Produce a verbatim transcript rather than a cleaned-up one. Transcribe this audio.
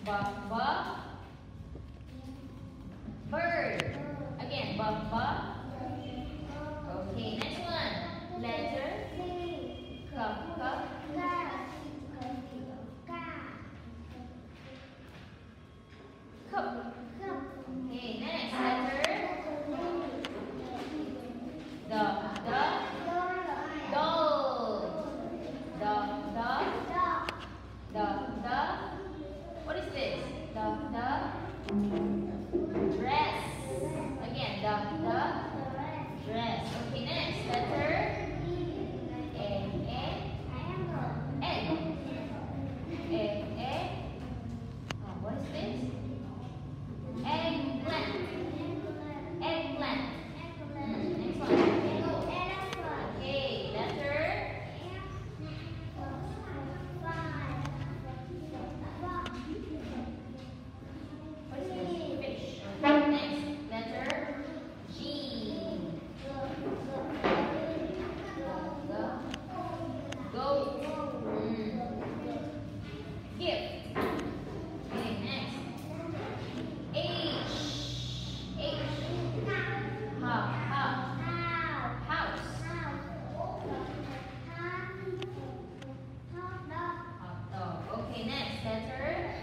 Ba, ba. Bird. Again, ba, ba. Okay, next one. Letter. Cup, cup. Cup. Okay, next letter. The, the. Doll. The, the. The, the. What is this? The, the. Dress. Again, the, the. Dress. Okay, next letter. Egg, egg. Egg. Egg, egg. Oh, what is this? Eggplant. Eggplant. Hmm, next one. Okay, letter. What is this? Fish. Next letter. G. Goat. Hmm. Gift. Okay, next. H. H. Ha, ha. House. Hot dog. Okay, next letter.